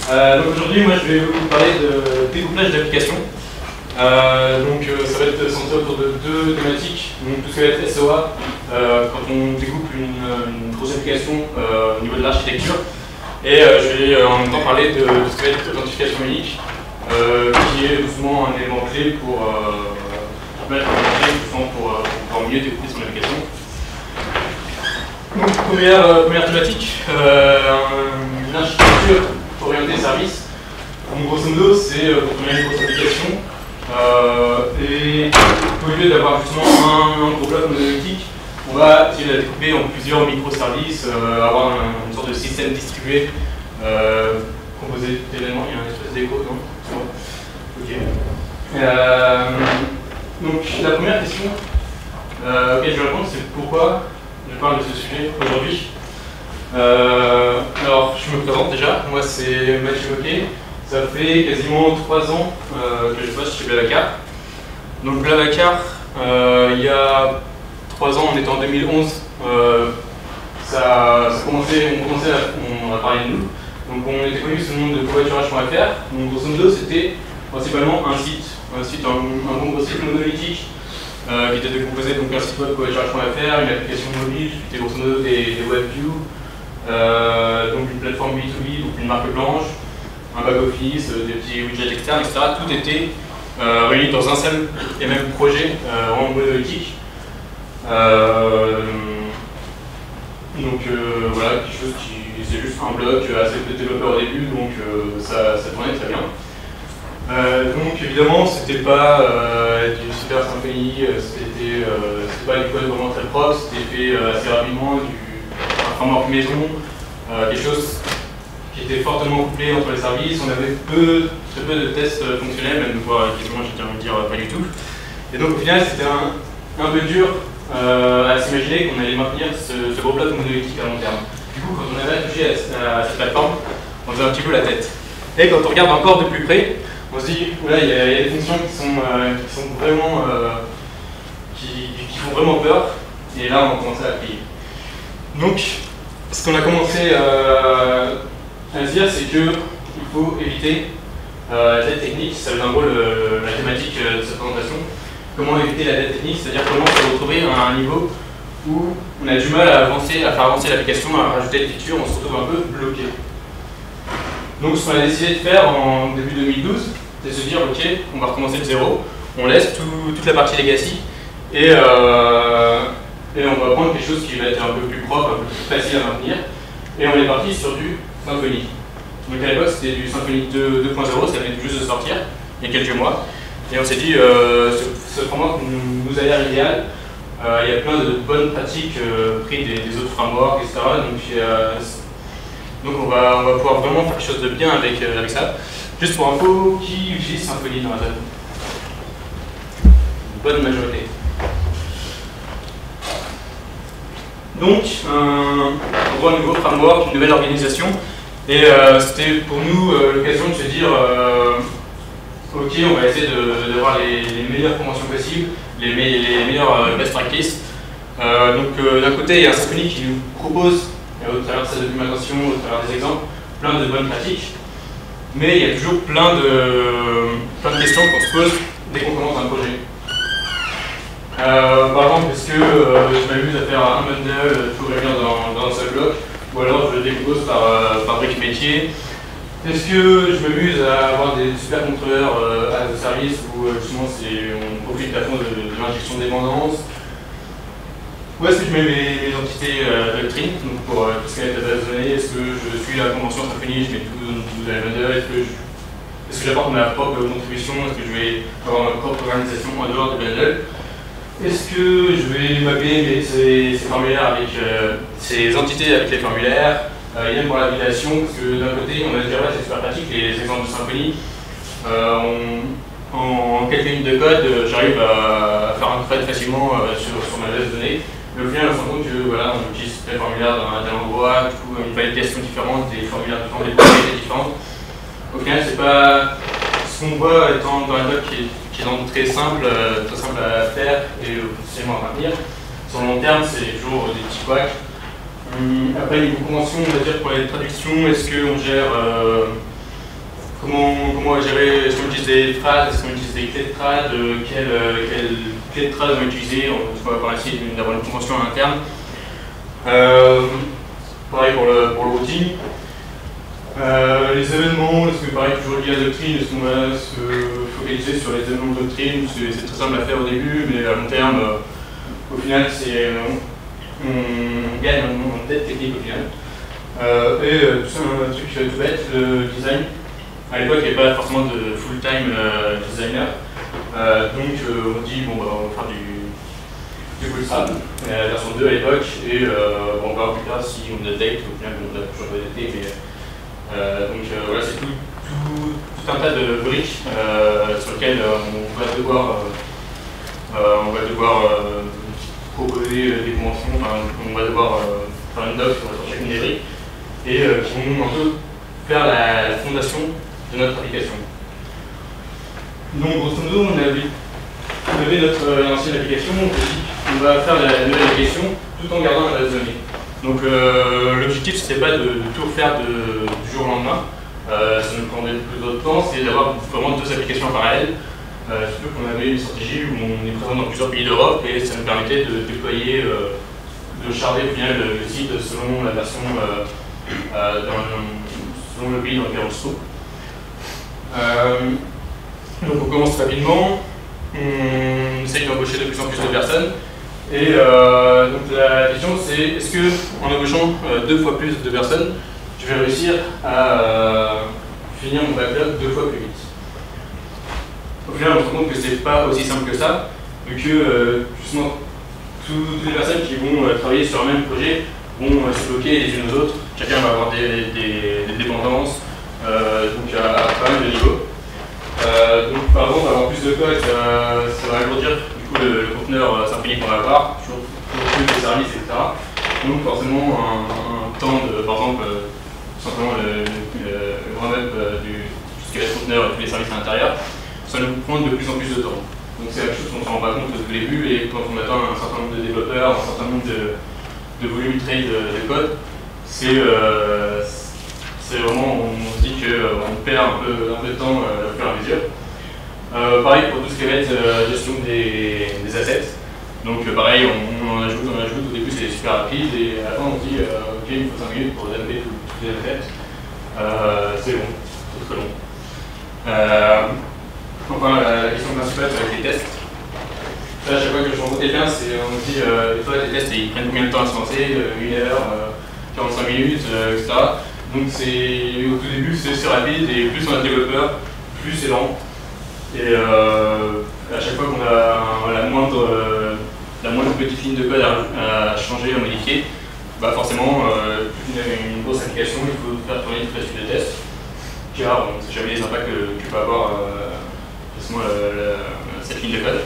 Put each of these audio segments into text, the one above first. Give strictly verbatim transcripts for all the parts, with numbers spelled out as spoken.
Euh, donc aujourd'hui, moi, je vais vous parler de découplage d'applications. Euh, donc euh, ça va être centré autour de deux thématiques. Donc tout ce qui va être S O A, euh, quand on découpe une, une grosse application euh, au niveau de l'architecture. Et euh, je vais euh, en même temps parler de, de ce qui va être l'authentification unique, euh, qui est souvent un élément clé pour euh, mettre en clé justement pour, euh, pour pouvoir mieux découper son application. Donc première, euh, première thématique, euh, une architecture orientée service. Donc grosso modo, c'est euh, quand on a une grosse application. Euh, et au lieu d'avoir justement un, un gros bloc monolithique, on va essayer de la découper en plusieurs microservices, euh, avoir un, une sorte de système distribué euh, composé d'éléments. Il y a un espèce d'écho, non? Ok. Euh, donc la première question euh, auquel je vais répondre, c'est pourquoi je parle de ce sujet aujourd'hui. Euh, alors je me présente déjà, moi c'est Mathieu Moquet. Ça fait quasiment trois ans euh, que je bosse chez Blablacar. Donc Blablacar, euh, il y a trois ans, on était en deux mille onze, euh, ça, ça commençait, on commençait à, on a parlé de nous. Donc on était connu sous le nom de covoiturage point F R. Donc grosso modo, c'était principalement un site, un site, un, un bon gros site monolithique euh, qui était composé donc un site web covoiturage point F R, une application mobile qui était grosso modo des, des WebView, euh, donc une plateforme B deux B, donc une marque blanche, un back-office, des petits widgets externes, et cetera. Tout était euh, réuni dans un seul et même projet euh, en monolithique. Euh, donc euh, voilà, quelque chose qui c'est juste un bloc assez peu de développeurs au début, donc euh, ça, ça tournait très bien. Euh, donc évidemment, c'était pas euh, du Super Symfony, c'était euh, pas du code vraiment très propre, c'était fait euh, assez rapidement, du un framework maison, euh, quelque chose qui était fortement couplé entre les services. On avait peu, très peu de tests fonctionnels, même voire quasiment, j'ai envie de dire, pas du tout. Et donc au final, c'était un, un peu dur euh, à s'imaginer qu'on allait maintenir ce, ce gros bloc monolithique à long terme. Du coup, quand on avait touché à, à cette plateforme, on faisait un petit peu la tête. Et quand on regarde encore de plus près, on se dit, voilà, il y, y a des fonctions qui sont, euh, qui sont vraiment, euh, qui, qui font vraiment peur. Et là, on commence à appuyer. Donc, ce qu'on a commencé euh, à se dire, c'est qu'il faut éviter euh, la dette technique. Ça va être en gros le, la thématique de cette présentation. Comment éviter la dette technique, c'est-à-dire comment se retrouver à un niveau où on a du mal à avancer, à faire avancer l'application, à rajouter des features, on se retrouve un peu bloqué. Donc ce qu'on a décidé de faire en début deux mille douze, c'est de se dire ok, on va recommencer de zéro, on laisse tout, toute la partie legacy et, euh, et on va prendre quelque chose qui va être un peu plus propre, un peu plus facile à maintenir. Et on est parti sur du Symfony. Donc à l'époque c'était du Symfony deux point zéro, ça venait juste de sortir, il y a quelques mois. Et on s'est dit, euh, ce, ce framework nous, nous a l'air idéal. Euh, il y a plein de bonnes pratiques euh, prises des, des autres frameworks, et cetera. Donc, euh, donc on, va, on va pouvoir vraiment faire quelque chose de bien avec, euh, avec ça. Juste pour info, qui utilise Symfony dans la zone? Une bonne majorité. Donc, un, un nouveau framework, une nouvelle organisation. Et euh, c'était pour nous euh, l'occasion de se dire, euh, ok, on va essayer d'avoir les, les meilleures conventions possibles, les, me les meilleures euh, best practices. Euh, donc euh, d'un côté, il y a un Symfony qui nous propose, au travers de sa documentation, au travers des exemples, plein de bonnes pratiques. Mais il y a toujours plein de, plein de questions qu'on se pose dès qu'on commence un projet. Euh, par exemple, est-ce que euh, je m'amuse à faire un bundle, tout va bien dans, dans un seul bloc, ou alors je le décompose par, euh, par brique métier. Est-ce que je m'amuse à avoir des super contrôleurs euh, à de service où euh, justement on profite à fond de, de l'injection de dépendance? Où est-ce que je mets mes, mes entités euh, doctrines, donc pour euh, tout ce qui est base de données? Est-ce que je suis la convention Symfony, je mets tout, tout dans la bundle? Est-ce que est-ce que j'apporte ma propre contribution? Est-ce que je vais avoir ma propre organisation en dehors de bundle? Est-ce que je vais mapper ces, ces formulaires avec euh, ces entités avec les formulaires? Euh, idem pour la validation, parce que d'un côté, on a dit ouais, c'est super pratique, les exemples de Symfony. Euh, on, en, en quelques minutes de code, euh, j'arrive à, à faire un thread facilement euh, sur, sur ma base de données. Mais au final, on se rend compte que voilà, on utilise tel formulaire dans un tel endroit, du coup, une validation différente, des formulaires différents, des propriétés différentes. Au final, c'est pas ce qu'on voit étant dans la doc qui est, qui est très simple, euh, très simple à faire et potentiellement à maintenir. Sur le long terme, c'est toujours des petits couacs. Après, niveau convention, on va dire pour les traductions, est-ce qu'on gère euh, comment, comment gérer, est-ce qu'on utilise des trades, est-ce qu'on utilise des clés de trad, euh, quelles quelle clés de trad on va utiliser, on va par essayer d'avoir une convention à interne. Euh, pareil pour le, pour le routing. Euh, les événements, est-ce que pareil toujours lié à la doctrine, est-ce qu'on va se focaliser sur les événements de doctrine, c'est très simple à faire au début, mais à long terme, euh, au final, c'est euh, on gagne en tête technique au final. Euh, et euh, tout ça, un truc tout bête, le design. À l'époque, il n'y avait pas forcément de full-time euh, designer. Euh, donc euh, on dit, bon, bah, on va faire du, du bootstrap, la version deux à l'époque, et euh, bon, on va voir plus tard si on update, au final, on a toujours pas updaté, mais euh, donc euh, voilà, c'est tout, tout, tout un tas de briques euh, sur lesquelles euh, on va devoir, euh, on va devoir euh, proposer des conventions, enfin, on va devoir euh, faire une doc sur chacune des briques, et euh, qui vont un peu faire la, la fondation de notre application. Donc grosso modo, on avait, on avait notre euh, ancienne application, on s'est dit on va faire la nouvelle application tout en gardant la base de données. Donc euh, l'objectif, c'était pas de, de tout refaire de, du jour au lendemain, euh, ça nous prendrait plus de temps, c'est d'avoir vraiment deux applications en parallèle. Euh, surtout qu'on avait une stratégie où on est présent dans plusieurs pays d'Europe et ça nous permettait de déployer, euh, de charger au final le, le site selon la version, euh, euh, dans, selon le pays dans lequel on se trouve. Euh, donc on commence rapidement, on essaye d'embaucher de plus en plus de personnes. Et euh, donc la question c'est, est-ce que en embauchant euh, deux fois plus de personnes, je vais réussir à euh, finir mon backlog deux fois plus vite? Au final, on se rend compte que c'est pas aussi simple que ça, vu que euh, justement toutes les personnes qui vont euh, travailler sur un même projet vont euh, se bloquer les unes aux autres. Chacun va avoir des, des, des dépendances, euh, donc à, à pas mal de niveaux. Euh, donc par exemple, avoir plus de code, ça, ça va alourdir du coup le, le conteneur euh, symphonie qu'on va avoir, toujours plus de services, et cetera. Donc forcément un, un temps de, par exemple, euh, tout simplement le, le, le round-up euh, du tout ce qui est le conteneur et tous les services à l'intérieur, ça nous prend de plus en plus de temps. Donc c'est quelque chose qu'on ne se rend pas compte au début, et quand on atteint un certain nombre de développeurs, un certain nombre de, de volume trade de, de code, c'est euh, vraiment, on se dit qu'on perd un peu, un peu de temps euh, au fur et à mesure. Euh, pareil pour tout ce qui va être euh, gestion des, des assets. Donc euh, pareil, on, on, en ajoute, on en ajoute, au début c'est super rapide, et à la fin on se dit euh, ok, il me faut cinq minutes pour dumper tous les assets. Euh, c'est long, c'est très long. Euh, enfin, la, la question principale c'est avec les tests. Là, à chaque fois que je rencontre quelqu'un, on me dit euh, des fois les tests ils prennent combien de temps à se lancer, euh, une heure, euh, quarante-cinq minutes, euh, et cetera. Donc au tout début c'est rapide, et plus on a de développeurs, plus c'est lent. Et euh, à chaque fois qu'on a la moindre, euh, la moindre petite ligne de code à, à changer, à modifier, bah forcément, euh, une, une grosse application, il faut faire tourner toute la suite de tests, car on ne sait jamais les impacts que, que peut avoir euh, la, la, cette ligne de code.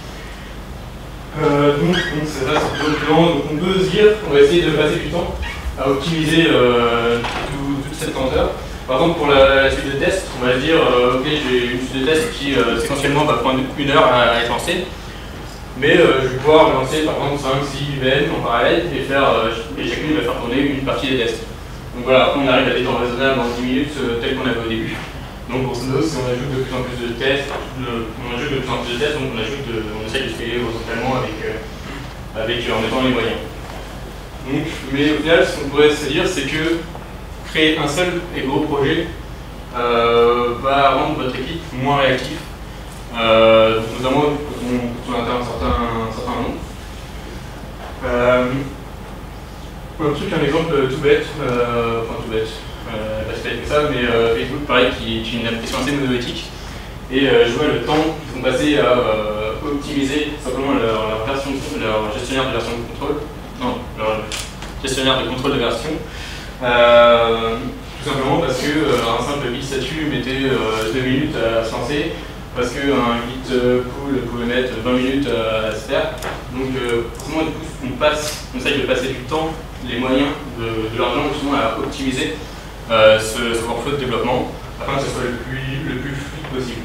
Euh, donc, donc ça, c'est plutôt lent. Donc on peut se dire, on va essayer de passer du temps à optimiser euh, tout, toute cette lenteur. Par exemple, pour la, la suite de test, on va se dire, euh, ok, j'ai une suite de test qui euh, séquentiellement va prendre une heure à, à être lancée, mais euh, je vais pouvoir lancer par exemple cinq six V M en parallèle et, faire, euh, et chacune va faire tourner une partie des tests. Donc voilà, après on arrive à des temps raisonnables en dix minutes, euh, tel qu'on avait au début. Donc grosso modo, si on ajoute de plus en plus de tests, de, on ajoute de plus en plus de tests, donc on, ajoute de, on essaie de scaler horizontalement avec, euh, avec, en mettant les moyens. Donc, mais au final, ce qu'on pourrait se dire, c'est que créer un seul et gros projet euh, va rendre votre équipe moins réactive, euh, notamment quand on, quand on atteint un certain, un certain nombre. Euh, un truc, un exemple tout bête, euh, enfin tout bête, euh, pas si bête que ça, mais euh, Facebook, pareil, qui, qui est une application assez monolithique, et euh, je vois le temps qu'ils sont passés à euh, optimiser simplement leur, leur, version, leur gestionnaire de version de contrôle, non, leur gestionnaire de contrôle de version. Euh, tout simplement parce que euh, un simple git statut mettait euh, deux minutes à se lancer, parce qu'un git pull pouvait mettre vingt minutes à se faire. Donc euh, forcément du coup on passe, on essaye de passer du temps, les moyens de, de l'argent justement à optimiser euh, ce, ce workflow de développement afin que ce soit le plus, le plus fluide possible.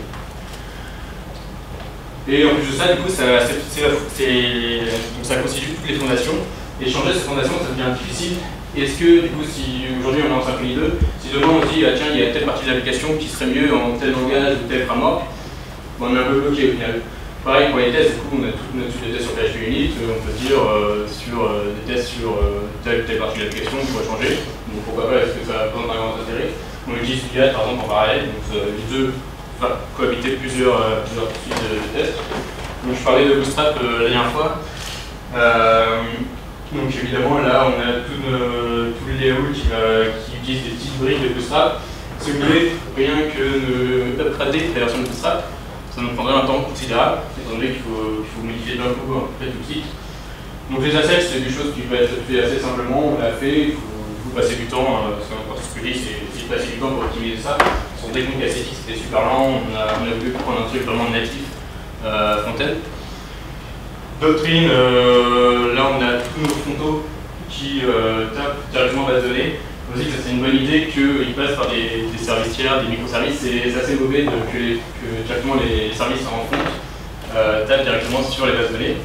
Et en plus de ça, du coup, ça, c'est, c'est, c'est, donc ça constitue toutes les fondations. Et changer ces fondations, ça devient difficile est-ce que, du coup, si aujourd'hui on est en Symfony deux, si demain on se dit, ah, tiens, il y a telle partie de l'application qui serait mieux en tel langage ou tel framework, bon, on est un peu bloqué au final. Pareil pour les tests, du coup, on a toute notre suite de tests sur P H P Unit, on peut dire euh, sur euh, des tests sur euh, telle ou telle partie de l'application qui pourrait changer. Donc pourquoi pas, est-ce que ça présente un grand intérêt? On utilise U I A par exemple en parallèle, donc euh, les deux enfin, cohabiter plusieurs, euh, plusieurs suites de, de tests. Donc je parlais de Bootstrap euh, la dernière fois. Euh, donc évidemment là on a tout, le, tout le layout qui, va, qui utilise des petites briques de Bootstrap. Si vous voulez, rien que de upgrader la version de Bootstrap, ça nous prendrait un temps considérable, étant donné qu'il faut, qu'il faut modifier d'un coup en fait tout de suite. Donc les assets, c'est des choses qui peuvent être faites assez simplement, on l'a fait, il faut, il faut passer du temps, euh, parce que n'importe ce que je dis, c'est de passer du temps pour optimiser ça. Sur des techniques ascétiques, c'était super lent, on a, on a voulu prendre un truc vraiment natif, euh, front-end. Doctrine, euh, là on a tous nos frontaux qui euh, tapent directement base de données. On se dit que c'est une bonne idée qu'ils passent par des, des services tiers, des microservices. C'est assez mauvais de, que, les, que directement les services en front euh, tapent directement sur les bases de données.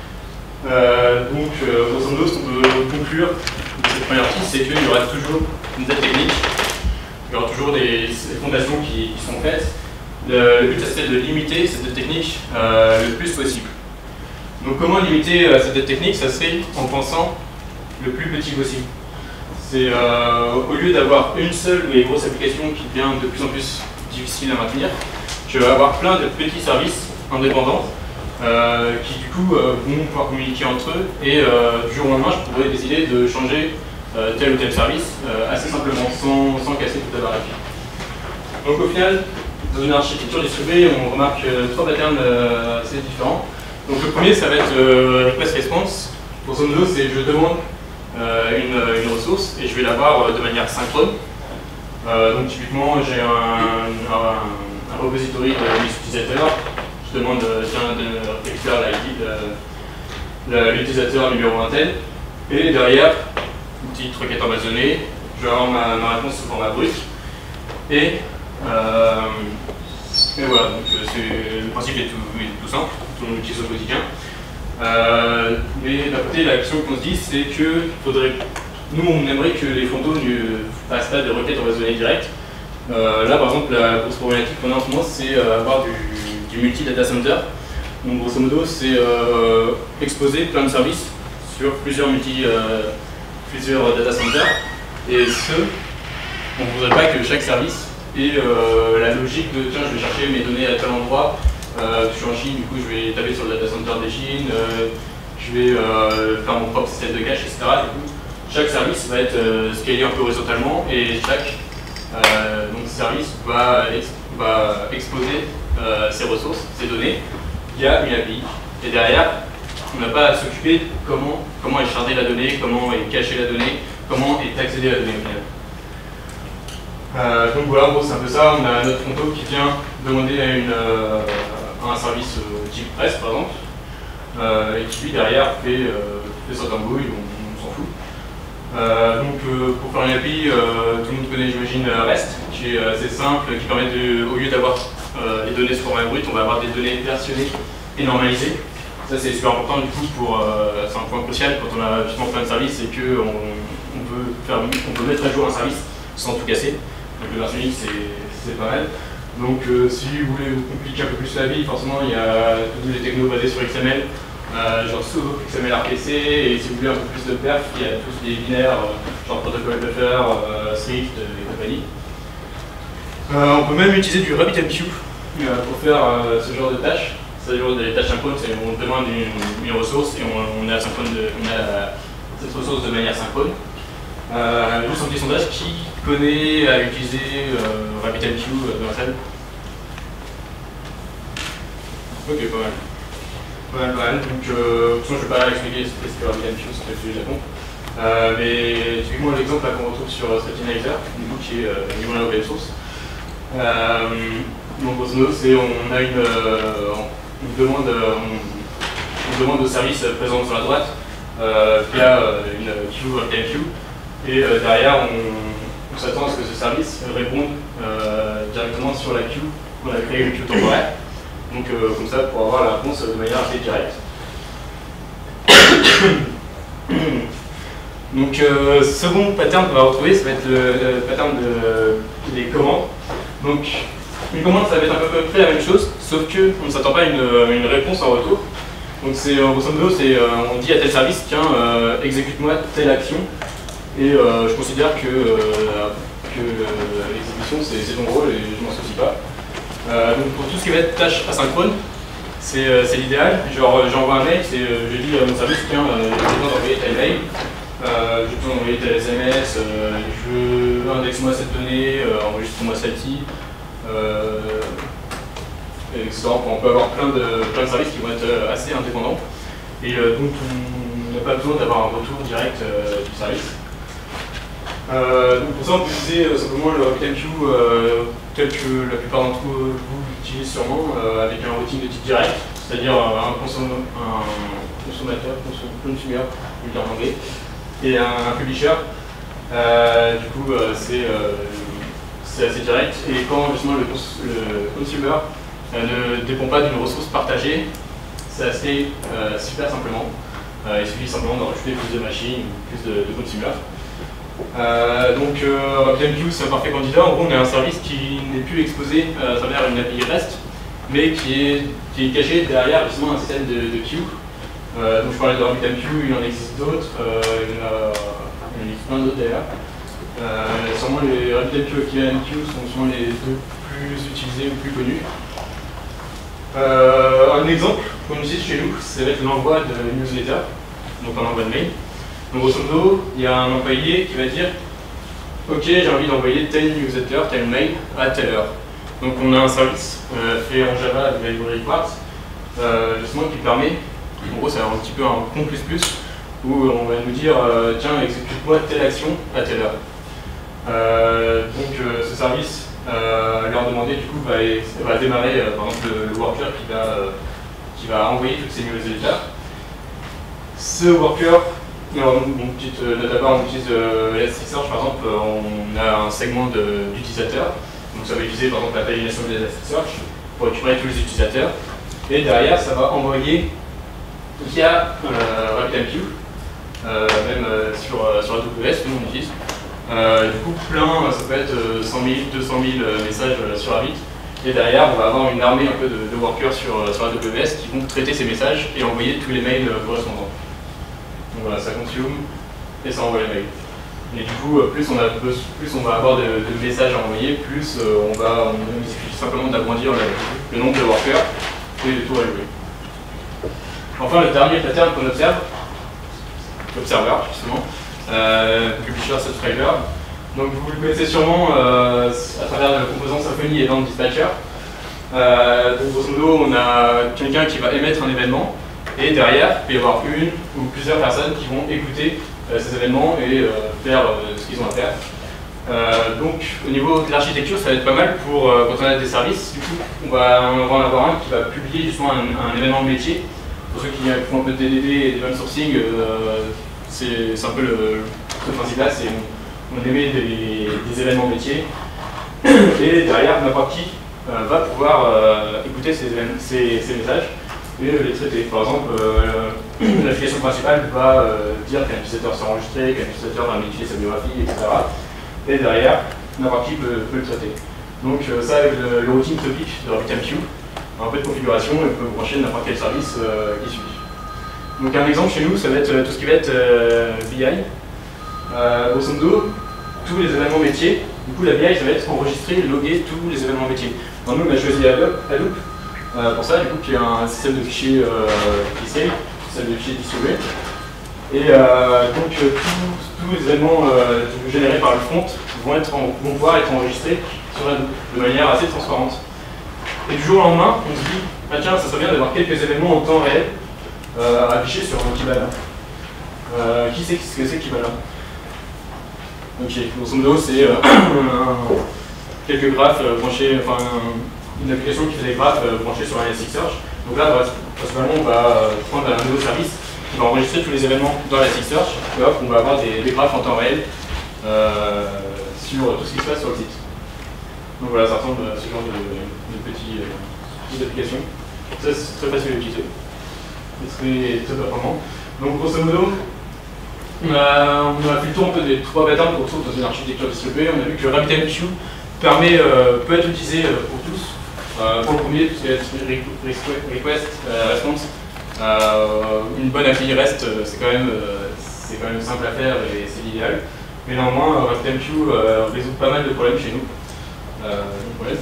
Euh, donc, euh, grosso modo, ce qu'on peut conclure de cette première partie, c'est qu'il y aura toujours une dette technique, il y aura toujours des, des fondations qui, qui sont faites. Le, le but, c'est de limiter cette dette technique euh, le plus possible. Donc, comment limiter euh, cette dette technique? Ça serait en pensant le plus petit possible. C'est euh, au lieu d'avoir une seule ou une grosse application qui devient de plus en plus difficile à maintenir, je vais avoir plein de petits services indépendants euh, qui du coup euh, vont pouvoir communiquer entre eux et euh, du jour au lendemain je pourrais décider de changer euh, tel ou tel service euh, assez simplement sans, sans casser toute la baraque. Donc au final, dans une architecture distribuée, on remarque euh, trois patterns euh, assez différents. Donc le premier, ça va être euh, request response. Grosso modo, c'est je demande Euh, une, une ressource et je vais l'avoir euh, de manière synchrone. Euh, donc typiquement j'ai un, un, un repository de l'utilisateur, je demande euh, tiens de récupérer l'utilisateur numéro un tel, et derrière, une petite requête en base de données, je vais avoir ma, ma réponse sous format brut. Et, euh, et voilà, donc le principe est tout, est tout simple, tout le monde l'utilise au quotidien. Euh, mais d'un côté, l'action qu'on se dit, c'est que faudrait, nous, on aimerait que les frontaux ne fassent pas des requêtes en base de données directes. Euh, là, par exemple, la grosse problématique qu'on a en ce moment, c'est euh, avoir du, du multi-data center. Donc, grosso modo, c'est euh, exposer plein de services sur plusieurs multi, euh, plusieurs data centers. Et ce, on ne voudrait pas que chaque service ait euh, la logique de tiens, je vais chercher mes données à tel endroit. Euh, je suis en Chine, du coup je vais taper sur le data center des Chines, euh, je vais euh, faire mon propre système de cache, et cetera. Du coup, chaque service va être euh, scalé un peu horizontalement et chaque euh, donc, service va, ex va exposer euh, ses ressources, ses données via une A P I. Et derrière, on n'a pas à s'occuper de comment, comment est chargée la donnée, comment est cachée la donnée, comment est accédée à la donnée au final. Euh, donc voilà, en gros c'est un peu ça, on a notre fronto qui vient demander à une euh, un service euh, type presse par exemple, euh, et qui lui derrière fait, euh, fait sa tambouille, on, on s'en fout. Euh, donc euh, pour faire une A P I, euh, tout le monde connaît j'imagine REST, qui est assez simple, qui permet de, au lieu d'avoir euh, les données sous format brut, on va avoir des données versionnées et normalisées. Ça c'est super important du coup pour, euh, c'est un point crucial quand on a justement plein de services et qu'on on peut, faire, on peut mettre à jour un service sans tout casser. Donc le versionning c'est pas mal. Donc euh, si vous voulez vous compliquer un peu plus la vie, forcément il y a toutes les technos basées sur X M L, euh, genre Sudo, X M L R P C, et si vous voulez un peu plus de perf, il y a tous les binaires, euh, genre protocol buffer, euh, Swift et compagnie. Euh, on peut même utiliser du RabbitMQ euh, pour faire euh, ce genre de tâches. C'est-à-dire des tâches synchrones, c'est on demande une, une ressource et on, on, a synchrone de, on a cette ressource de manière synchrone. Euh, juste un petit sondage, qui connaît à utiliser euh, RabbitMQ dans la salle? Ok, pas mal. Pas mal, pas mal. Donc, euh, de toute façon, je ne vais pas expliquer ce que RabbitMQ, c'est le sujet Japon. Euh, mais typiquement l'exemple qu'on retrouve sur Scriptinator, qui est euh, niveau open source. Euh, donc, grosso modo, c'est on a une, euh, on demande, on, on demande au service présent sur la droite euh, via une queue RabbitMQ. Et euh, derrière, on, on s'attend à ce que ce service réponde euh, directement sur la queue. On a créé une queue temporaire. Donc euh, comme ça, pour avoir la réponse de manière assez directe. Donc euh, second pattern qu'on va retrouver, ça va être le, le pattern de, des commandes. Donc une commande, ça va être à peu près la même chose, sauf qu'on ne s'attend pas à une, une réponse en retour. Donc c'est grosso modo, c'est euh, on dit à tel service, tiens, euh, exécute-moi telle action. Et euh, je considère que, euh, que euh, l'exécution c'est ton rôle et je m'en soucie pas. Euh, donc pour tout ce qui va être tâche asynchrone, c'est euh, l'idéal. Genre j'envoie un mail, euh, je dis à mon service, tiens, euh, j'ai besoin d'envoyer tel mail. Euh, je peux envoyer tel S M S, euh, je veux indexe-moi cette donnée, euh, enregistre-moi celle-ci, euh, et cetera. On peut avoir plein de, plein de services qui vont être assez indépendants. Et euh, donc on n'a pas besoin d'avoir un retour direct euh, du service. Euh, donc pour ça on peut utiliser euh, simplement le RabbitMQ euh, tel que la plupart d'entre vous l'utilisent sûrement, euh, avec un routing de type direct, c'est-à-dire euh, un, consom un consommateur, consom consumer, je vais en anglais, et un, un publisher. Euh, du coup, euh, c'est euh, assez direct. Et quand justement le, cons le consumer euh, ne dépend pas d'une ressource partagée, c'est assez euh, super simplement. Euh, il suffit simplement de rajouter plus de machines ou plus de, de consumers. Euh, donc, euh, RabbitMQ, c'est un parfait candidat. En gros, on a un service qui n'est plus exposé euh, à travers une A P I REST, mais qui est, qui est caché derrière justement un système de, de queue. Euh, donc je parlais de RabbitMQ, il en existe d'autres, euh, il, il en existe plein d'autres d'ailleurs. Euh, sûrement les RabbitMQ et KMQ sont sûrement les deux plus utilisés ou plus connus. Euh, un exemple qu'on utilise chez nous, ça va être l'envoi de newsletter, donc un envoi de mail. Donc grosso modo, il y a un employé qui va dire ok, j'ai envie d'envoyer tel newsletter, tel mail à telle heure. Donc on a un service euh, fait en Java avec la librairie Quartz, euh, justement qui permet. En gros, c'est un petit peu un con plus plus où on va nous dire euh, tiens, exécute-moi telle action à telle heure. Euh, donc euh, ce service euh, leur demander du coup va, va démarrer euh, par exemple le, le worker qui va, euh, qui va envoyer toutes ces newsletters. Ce worker, alors, une petite euh, note à part, on utilise euh, Elasticsearch par exemple, on a un segment d'utilisateurs. Donc ça va utiliser par exemple la pagination de Elasticsearch pour récupérer tous les utilisateurs. Et derrière, ça va envoyer via euh, RabbitMQ, euh, même euh, sur, euh, sur A W S que nous on utilise. Euh, du coup, plein, ça peut être euh, cent mille, deux cent mille euh, messages euh, sur Rabbit. Et derrière, on va avoir une armée un peu de, de workers sur, euh, sur A W S qui vont traiter ces messages et envoyer tous les mails euh, correspondants. Donc voilà, ça consume et ça envoie les mails. Et du coup, plus on, a, plus on va avoir de, de messages à envoyer, plus euh, on va, on, il suffit simplement d'agrandir le, le nombre de workers et le tour à jouer. Enfin, le dernier pattern qu'on observe, l'observer justement, euh, Publisher Subscriber. Donc vous le connaissez sûrement euh, à travers le composant Symfony et Event Dispatcher. Euh, donc grosso modo, on a quelqu'un qui va émettre un événement et derrière, il peut y avoir une ou plusieurs personnes qui vont écouter euh, ces événements et euh, faire euh, ce qu'ils ont à faire. Euh, donc au niveau de l'architecture, ça va être pas mal pour euh, quand on a des services. Du coup, on va, on va en avoir un qui va publier justement un, un événement de métier. Pour ceux qui font un peu de D D D et d'event sourcing, euh, c'est un peu le, le principe là, c'est on, on émet des, des événements métiers et derrière n'importe qui euh, va pouvoir euh, écouter ces, ces, ces messages et les traiter. Par exemple, euh, l'application principale va euh, dire qu'un utilisateur s'est enregistré, qu'un utilisateur va modifier sa biographie, et cetera. Et derrière, n'importe qui peut, peut le traiter. Donc euh, ça avec le, le routing topic de RabbitMQ, un peu de configuration et on peut brancher n'importe quel service euh, qui suit. Donc un exemple chez nous, ça va être euh, tout ce qui va être euh, B I. Euh, grosso modo, tous les événements métiers, du coup la B I ça va être enregistrer, loguer tous les événements métiers. Alors nous on a choisi Hadoop, Hadoop euh, pour ça, du coup qui est un système de fichiers euh, qui scale, un système de fichiers distribué. Et euh, donc euh, tous, tous les événements euh, générés par le front vont, être en, vont pouvoir être enregistrés sur Hadoop de manière assez transparente. Et du jour au lendemain, on se dit, ah tiens, ça serait bien d'avoir quelques événements en temps réel euh, affichés sur un Kibana. Euh, qui sait ce que c'est Kibana? Ok, grosso modo, c'est euh, quelques graphes euh, branchés, enfin une application qui fait des graphes euh, branchés sur un Elasticsearch. Donc là, principalement, on va euh, prendre un nouveau service qui va enregistrer tous les événements dans Elasticsearch et hop, on va avoir des, des graphes en temps réel euh, sur tout ce qui se passe sur le site. Donc voilà, ça ressemble à ce genre de, de petits, euh, petites applications. Ça, c'est très facile à utiliser. C'est très, très performant. Donc grosso modo, on a, on a fait le tour un peu des trois patterns qu'on trouve dans une architecture distribuée. On a vu que RabbitMQ permet, euh, peut être utilisé pour tous. Euh, pour le premier, tout ce qui est request, euh, response, euh, une bonne A P I REST, c'est quand, euh, quand même simple à faire et c'est l'idéal. Mais néanmoins, RabbitMQ euh, résout pas mal de problèmes chez nous. Euh, donc, ouais.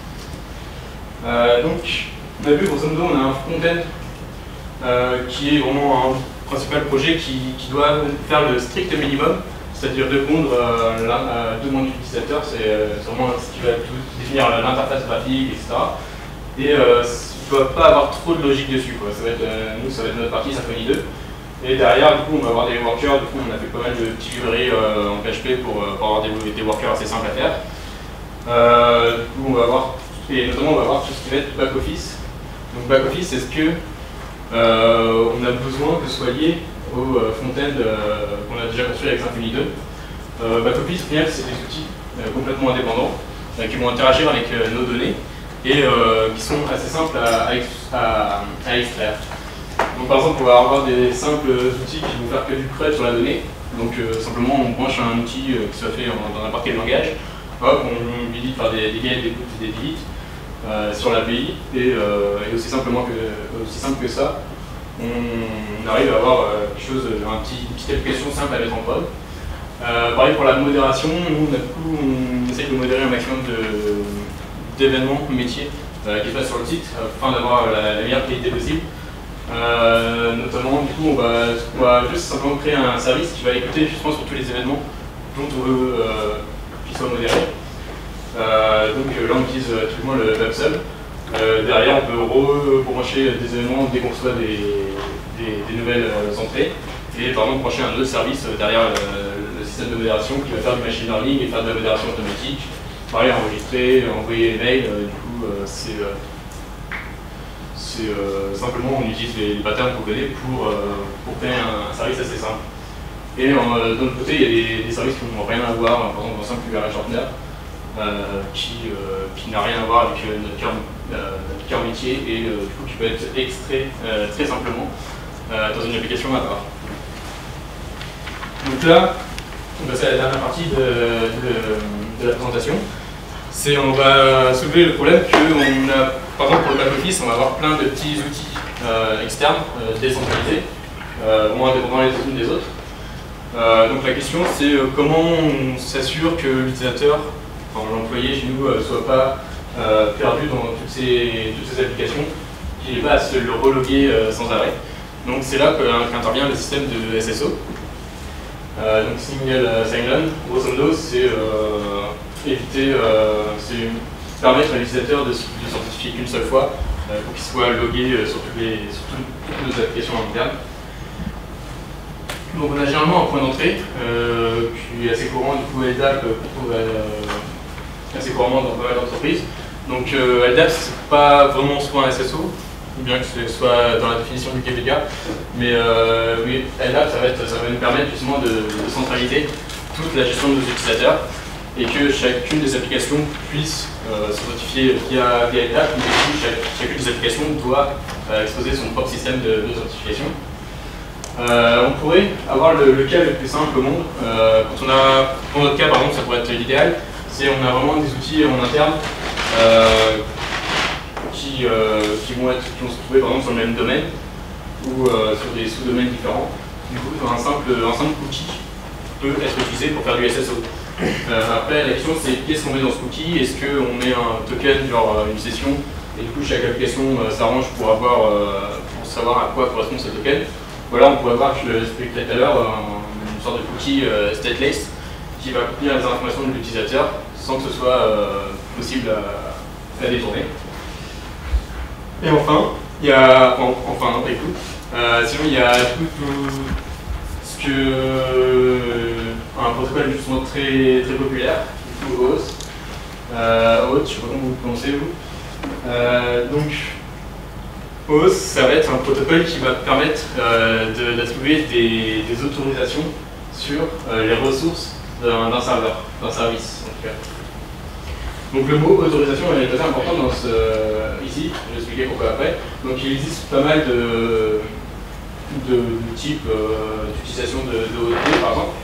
euh, donc, on a vu, grosso modo, on a un front-end euh, qui est vraiment un principal projet qui, qui doit faire le strict minimum, c'est-à-dire répondre euh, à la demande d'utilisateur, c'est euh, vraiment ce qui va tout définir l'interface graphique, et cetera. Et euh, il ne doit pas avoir trop de logique dessus, quoi. Ça va être, euh, nous, ça va être notre partie Symfony deux. Et derrière, du coup, on va avoir des workers. Du coup, on a fait pas mal de petits librairies euh, en P H P pour, euh, pour avoir des, des workers assez simples à faire. Euh, du coup, on va avoir, et notamment, on va avoir tout ce qui va être back-office. Donc, back-office, c'est ce que euh, on a besoin que ce soit lié au euh, front-end euh, qu'on a déjà construit avec Symfony deux. Euh, back-office, au final, c'est des outils euh, complètement indépendants euh, qui vont interagir avec euh, nos données et euh, qui sont assez simples à, à, à extraire. Donc, par exemple, on va avoir des simples outils qui vont faire que du CRUD sur la donnée. Donc, euh, simplement, on branche un outil euh, qui soit fait en, dans n'importe quel langage. Hop, on lui dit de faire des, des get, des puts et des delete euh, sur l'A P I. Et, euh, et aussi, simplement que, aussi simple que ça, on arrive à avoir euh, quelque chose, un petit, une petite application simple à mettre en prod. Euh, pareil pour la modération, nous, on, a beaucoup, on essaie de modérer un maximum d'événements métiers euh, qui se passent sur le site afin d'avoir la, la meilleure qualité possible. Euh, notamment, du coup, on va, on va juste simplement créer un service qui va écouter justement sur tous les événements dont on veut euh, qu'ils soient modérés. Euh, donc là, on utilise typiquement le WebSub. Euh, derrière, on peut rebrancher des événements dès qu'on reçoit des, des, des nouvelles euh, entrées. Et par exemple, brancher un autre service derrière le, le système de modération qui va faire du machine learning et faire de la modération automatique. Pareil, enregistrer, envoyer les mails. Euh, du coup, euh, c'est euh, euh, simplement on utilise les, les patterns qu'on connaît pour, euh, pour créer un, un service assez simple. Et euh, d'un autre côté, il y a des, des services qui n'ont rien à voir, par exemple un simple U R L shortener, euh, qui, euh, qui n'a rien à voir avec euh, notre cœur euh, notre cœur métier et euh, du coup qui peut être extrait euh, très simplement euh, dans une application à part. Donc là, on passe à la dernière partie de, de, de la présentation. C'est on va soulever le problème qu'on a, par exemple pour le back-office, on va avoir plein de petits outils euh, externes, euh, décentralisés, euh, moins indépendants les unes des autres. Euh, donc la question c'est euh, comment on s'assure que l'utilisateur, enfin l'employé chez nous, ne euh, soit pas euh, perdu dans toutes ces, toutes ces applications, qu'il n'ait pas à se le reloguer euh, sans arrêt. Donc c'est là qu'intervient le système de S S O. Euh, donc Single Sign-On, grosso modo, c'est euh, éviter, euh, c'est permettre à l'utilisateur de, de s'authentifier qu'une seule fois euh, pour qu'il soit logué euh, sur, toutes les, sur toutes nos applications internes. Donc on a généralement un point d'entrée euh, qui est assez courant, du coup L D A P qu'on trouve euh, assez couramment dans pas mal d'entreprises. Donc euh, L D A P c'est pas vraiment soit un S S O, bien que ce soit dans la définition du Wikipédia, mais euh, oui, L D A P ça va, être, ça va nous permettre justement de, de centraliser toute la gestion de nos utilisateurs et que chacune des applications puisse euh, s'authentifier via, via L D A P, mais du coup chaque, chacune des applications doit euh, exposer son propre système d'authentification. Euh, on pourrait avoir le, le cas le plus simple au monde. Euh, quand on a, pour notre cas par exemple, ça pourrait être l'idéal, c'est on a vraiment des outils en interne euh, qui, euh, qui, vont être, qui vont se trouver par exemple sur le même domaine ou euh, sur des sous-domaines différents. Du coup, un simple, un simple cookie peut être utilisé pour faire du S S O. Euh, après, la question c'est qu'est-ce qu'on met dans ce cookie? Est-ce qu'on met un token, genre une session, et du coup chaque application euh, s'arrange pour, avoir, euh, pour savoir à quoi correspond ce token? Voilà, on pourrait voir, je l'expliquerai tout à l'heure, une sorte de cookie euh, stateless qui va contenir les informations de l'utilisateur sans que ce soit euh, possible à, à détourner. Et enfin, il y a. Enfin, non, pas écoute. Euh, sinon, il y a tout, tout ce que. Euh, un protocole justement très, très populaire, du coup, O A U T. Euh, O A U T, je ne sais pas comment vous le prononcez, vous. Euh, donc, O A U T, ça va être un protocole qui va permettre euh, d'attribuer des, des autorisations sur euh, les ressources d'un serveur, d'un service en tout cas. Donc le mot autorisation est très important dans ce, ici, je vais expliquer pourquoi après. Donc il existe pas mal de, de, de type euh, d'utilisation de, de O T par exemple.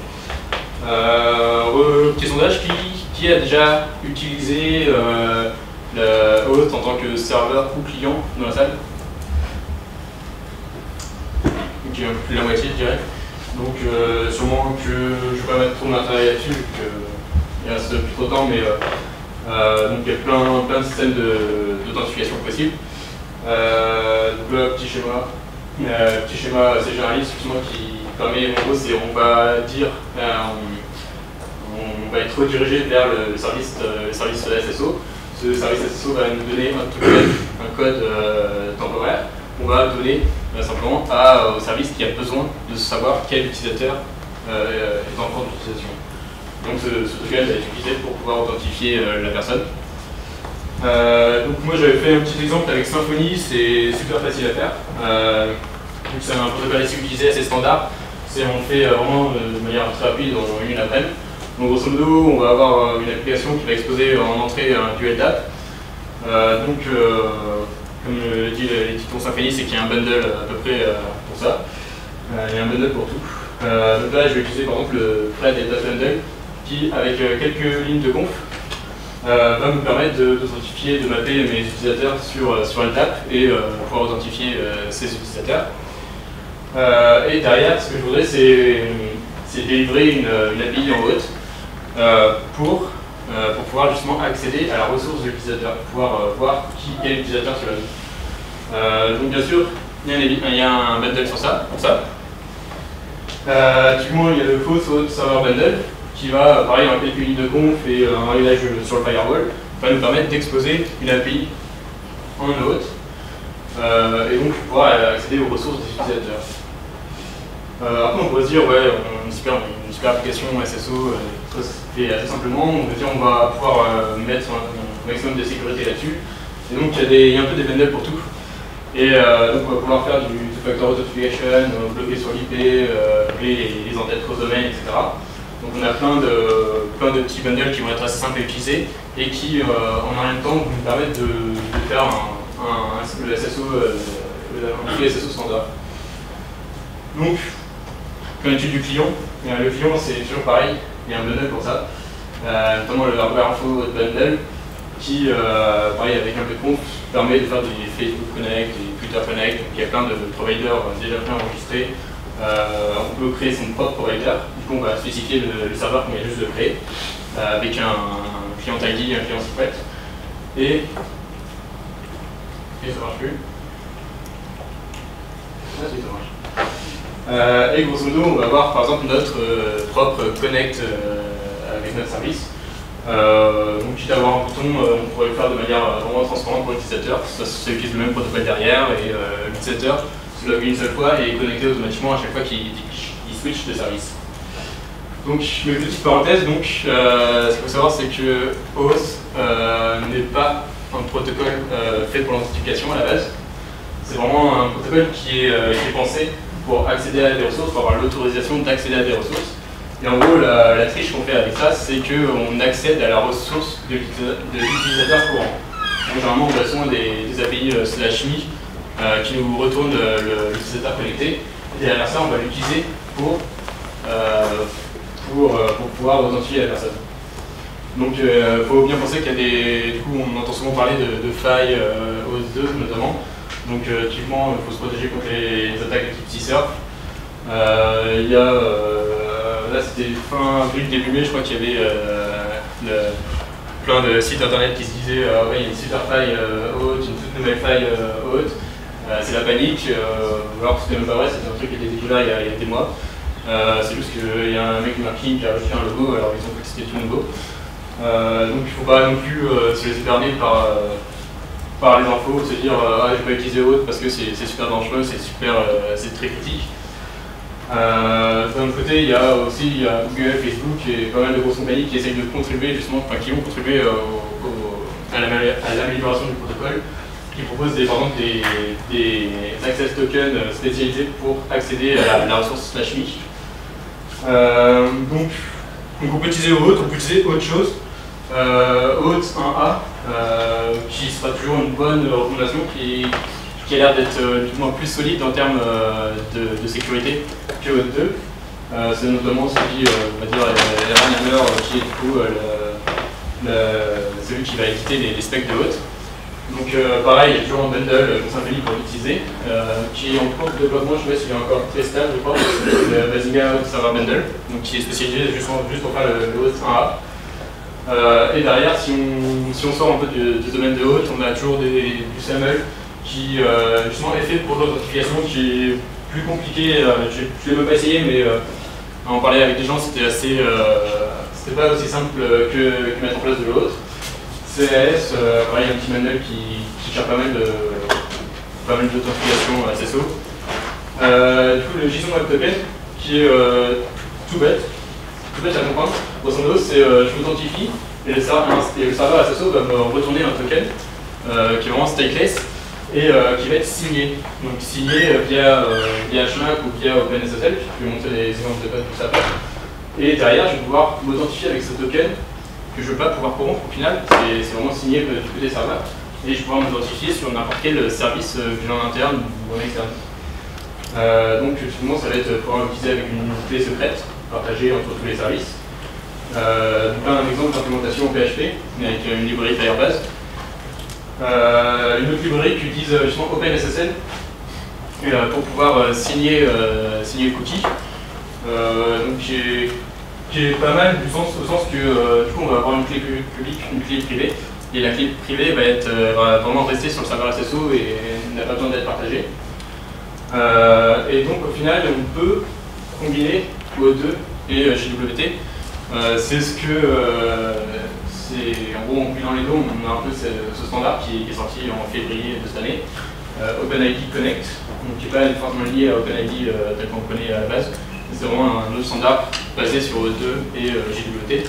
Euh, petit sondage, qui, qui a déjà utilisé euh, le O A Uth en tant que serveur ou client dans la salle? Donc un peu plus de la moitié, je dirais. Donc euh, sûrement que je ne vais pas mettre trop de matériel là-dessus, vu qu'il reste plus trop de temps, mais euh, euh, donc il y a plein, plein de systèmes d'authentification possibles. Euh, donc là, petit schéma, euh, petit schéma assez généraliste, justement, qui permet, en gros, c'est on va dire, euh, on, on va être redirigé vers le service, euh, le service S S O. Ce service S S O va nous donner un token, un code euh, temporaire. On va donner euh, simplement à, au service qui a besoin de savoir quel utilisateur euh, est en cours d'utilisation. Donc ce, ce token va être utilisé pour pouvoir authentifier euh, la personne. Euh, donc moi j'avais fait un petit exemple avec Symfony, c'est super facile à faire. Euh, c'est un protocole assez utilisé, assez standard. On le fait euh, vraiment de manière très rapide en une après-midi. Donc grosso modo, on va avoir une application qui va exposer en entrée un dual tap. Euh, donc euh, comme le dit les Python Symfony, c'est qu'il y a un bundle à peu près euh, pour ça. Euh, il y a un bundle pour tout. Euh, donc là, je vais utiliser par exemple le thread et data bundle qui, avec euh, quelques lignes de conf, euh, va me permettre d'authentifier, de, de mapper mes utilisateurs sur, sur le tap et euh, pouvoir authentifier euh, ces utilisateurs. Euh, et derrière, ce que je voudrais, c'est délivrer une, une A P I en O A Uth euh, pour, euh, pour pouvoir justement accéder à la ressource de l'utilisateur, pouvoir euh, voir qui, quel utilisateur cela est. Euh, donc bien sûr, il y, a un, il y a un bundle sur ça, pour ça. Euh, typiquement, il y a le False O A Uth Server Bundle qui va, pareil, en quelques lignes de conf et euh, un réglage sur le firewall, va nous permettre d'exposer une A P I en O A Uth euh, et donc pouvoir accéder aux ressources des utilisateurs. Euh, après, on pourrait se dire, ouais, on, une, super, une super application S S O, euh, ça se fait assez simplement. On peut dire, on va pouvoir euh, mettre un, un maximum de sécurité là-dessus. Et donc, il y, a des, il y a un peu des bundles pour tout. Et euh, donc, on va pouvoir faire du two-factor authentification, euh, bloquer sur l'I P, euh, les, les entêtes cross-domain, et cetera. Donc, on a plein de, plein de petits bundles qui vont être assez simples à utiliser et qui, euh, en un même temps, vont nous permettre de, de faire un, un, un, le S S O, euh, un S S O standard. Donc, comme étude du client, le client c'est toujours pareil, il y a un bundle pour ça, euh, notamment le hardware info bundle qui, euh, pareil avec un peu de conf, permet de faire des Facebook Connect, des Twitter Connect, donc il y a plein de providers déjà préenregistrés. Euh, on peut créer son propre provider, du coup on va spécifier le, le serveur qu'on vient juste de créer, euh, avec un, un client I D et un client secret, et, et ça marche plus. Ah si, ça marche. Euh, et grosso modo, on va avoir par exemple notre euh, propre connect euh, avec notre service. Euh, donc, quitte à avoir un bouton, euh, on pourrait le faire de manière vraiment transparente pour l'utilisateur. Ça, ça utilise le même protocole derrière et euh, l'utilisateur se log une seule fois et est connecté automatiquement à chaque fois qu'il switch de service. Donc, mes petites parenthèses, donc, euh, ce qu'il faut savoir, c'est que O A Uth euh, n'est pas un protocole euh, fait pour l'authentification à la base. C'est vraiment un protocole qui est, euh, qui est pensé pour accéder à des ressources, pour avoir l'autorisation d'accéder à des ressources. Et en gros, la, la triche qu'on fait avec ça, c'est qu'on accède à la ressource de l'utilisateur courant. Donc, généralement, on a souvent des, des A P I euh, slash me euh, qui nous retournent l'utilisateur connecté. Et derrière ça, on va l'utiliser pour, euh, pour, euh, pour pouvoir authentifier la personne. Donc, il euh, faut bien penser qu'il y a des. Du coup, on entend souvent parler de, de failles euh, O S deux notamment. Donc, euh, typiquement, il faut se protéger contre les, les attaques de type C-Surf. Euh, il y a. Euh, là, c'était fin avril, début mai, je crois qu'il y avait euh, le, plein de sites internet qui se disaient euh, ouais, il y a une super faille euh, O A Uth, une toute nouvelle faille euh, O A Uth. Euh, c'est la panique. Euh, alors, c'était même pas vrai, c'était un truc qui était déjà là il y a, il y a des mois. Euh, c'est juste qu'il y a un mec du marketing qui a rajouté un logo, alors ils ont cru que c'était tout nouveau. Euh, donc il ne faut pas non plus euh, se laisser berner par, euh, par les infos, se dire euh, ah, je vais pas utiliser O A Uth parce que c'est super dangereux, c'est super, euh, c'est très critique. Euh, D'un autre côté, il y a aussi il y a Google, Facebook et pas mal de grosses compagnies qui essayent de contribuer justement, enfin qui ont contribué euh, au, au, à l'amélioration du protocole, qui proposent des, par exemple des, des access tokens spécialisés pour accéder à la, à la ressource slash me. Euh, donc, donc on peut utiliser O A Uth, on peut utiliser autre chose. Euh, O A Uth un A, euh, qui sera toujours une bonne recommandation, qui je qui a l'air d'être euh, du moins plus solide en termes euh, de, de sécurité que O auth deux. Euh, c'est notamment celui, euh, on va dire, Runner, qui est du coup euh, le, le, celui qui va éditer les, les specs de O auth. Donc euh, pareil, il y a toujours un bundle qu'on s'appelle pour l'utiliser, euh, qui est en cours de développement, je ne sais pas s'il est encore très stable, je crois, le Bazinga Server Bundle, donc qui est spécialisé juste, juste pour faire le, le O auth un A. Euh, et derrière, si on, si on sort un peu du, du domaine de O auth, on a toujours des, du S A M L qui euh, justement est fait pour l'authentification, qui est plus compliqué. Euh, je ne l'ai même pas essayé, mais euh, en parler avec des gens, c'était assez, euh, c'était pas aussi simple que, que mettre en place de l'O auth. C A S, euh, pareil, un petit manuel qui, qui gère pas mal de pas mal d'authentification S S O. Euh, du coup, le JSON Web Token, qui est euh, tout bête, tout bête à comprendre. Grosso modo, c'est euh, je m'authentifie et le serveur, et le serveur S S O va me retourner un token euh, qui est vraiment stateless et euh, qui va être signé. Donc signé via, euh, via H M A C ou via OpenSSL, je vais montrer des exemples de code pour ça. Et derrière, je vais pouvoir m'authentifier avec ce token que je ne veux pas pouvoir corrompre au final, c'est vraiment signé du côté serveur. Et je vais pouvoir m'identifier sur n'importe quel service que j'ai en interne ou en externe. Euh, donc justement, ça va être pouvoir l'utiliser avec une clé secrète partagée entre tous les services. Euh, donc là, un exemple d'implémentation en P H P, mais avec une librairie Firebase. Euh, une autre librairie qui utilise justement OpenSSL euh, pour pouvoir euh, signer, euh, signer le cookie. Euh, donc qui est, qui est pas mal du sens, au sens que euh, du coup on va avoir une clé publique, une clé privée, et la clé privée va, être, euh, va vraiment rester sur le serveur S S O et n'a pas besoin d'être partagée. Euh, et donc au final on peut combiner O auth deux et euh, J W T. Euh, c'est ce que, euh, c'est, en gros en combilant les deux, on a un peu ce, ce standard qui, qui est sorti en février de cette année, euh, OpenID Connect, donc qui n'est pas forcément lié à OpenID euh, tel qu'on le connaît à la base. C'est vraiment un autre standard basé sur O auth deux et euh, J W T.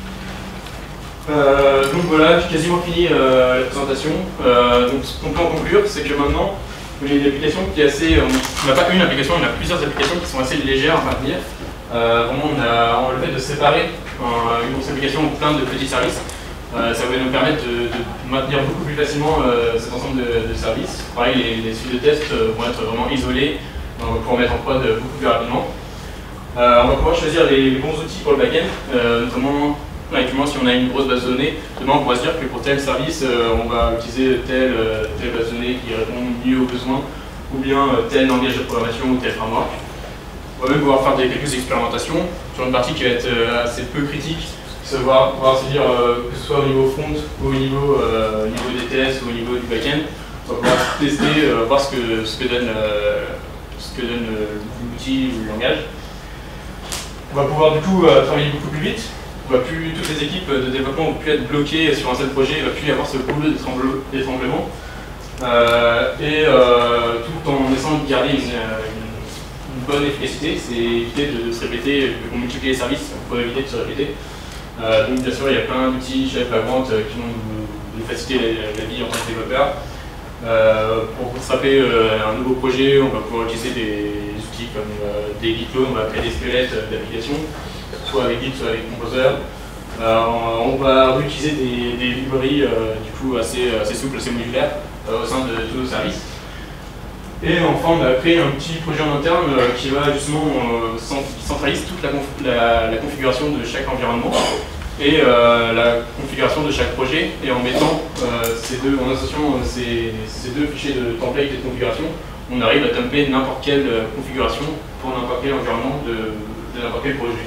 Euh, donc voilà, j'ai quasiment fini euh, la présentation. Euh, donc ce qu'on peut en conclure, c'est que maintenant, on a une application qui est assez... On n'a pas une application, on a plusieurs applications qui sont assez légères à maintenir. Euh, vraiment, on a, on a le fait de séparer euh, une grosse application en plein de petits services. Euh, ça va nous permettre de, de maintenir beaucoup plus facilement euh, cet ensemble de, de services. Pareil, les, les suites de tests euh, vont être vraiment isolés, on va pouvoir mettre en prod beaucoup plus rapidement. Euh, on va pouvoir choisir les, les bons outils pour le backend, euh, notamment actuellement si on a une grosse base de données, demain on pourra se dire que pour tel service euh, on va utiliser telle, euh, telle base de données qui répond mieux aux besoins, ou bien euh, tel langage de programmation ou tel framework. On va même pouvoir faire des, quelques expérimentations sur une partie qui va être euh, assez peu critique, savoir pouvoir se dire euh, que ce soit au niveau front ou au niveau, euh, niveau des T S ou au niveau du backend, on va pouvoir tester, euh, voir ce que, ce que donne, euh, ce que donne euh, l'outil ou le langage. On va pouvoir du coup euh, travailler beaucoup plus vite. On va plus, toutes les équipes de développement vont plus être bloquées sur un seul projet, il ne va plus y avoir ce goulot d'étranglement. Euh, et euh, tout en essayant de garder une, une, une bonne efficacité, c'est éviter de, de se répéter, de multiplier les services pour éviter de se répéter. Euh, donc bien sûr, il y a plein d'outils chez Vagrant qui vont nous, nous faciliter la, la vie en tant que développeur. Euh, pour se rappeler euh, un nouveau projet, on va pouvoir utiliser des, des outils comme euh, des git clones, on va créer des squelettes euh, d'applications, soit avec Git, soit avec Composer. Euh, on, on va utiliser des, des librairies euh, du coup assez, assez souples, assez modulaires euh, au sein de tous nos services. Et enfin, on a créé un petit projet en interne euh, qui va justement euh, qui centralise toute la, conf la, la configuration de chaque environnement et euh, la configuration de chaque projet, et en mettant euh, ces deux, en associant euh, ces, ces deux fichiers de template et de configuration, on arrive à temper n'importe quelle euh, configuration pour n'importe quel environnement de, de n'importe quel projet.